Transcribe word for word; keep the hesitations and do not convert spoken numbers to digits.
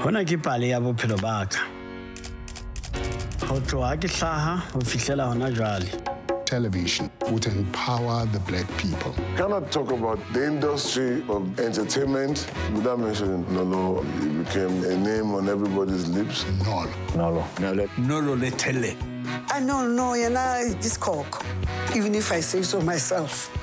Hona ke pale ya bophelo ba ka. Ho tloha ke hlaha ho fihlela hona jwale. Television would empower the black people. Cannot talk about the industry of entertainment without mentioning Nolo. He became a name on everybody's lips. Nolo. Nolo. Nolo. Nolo Letele. I don't know, you know, this cock, even if I say so myself.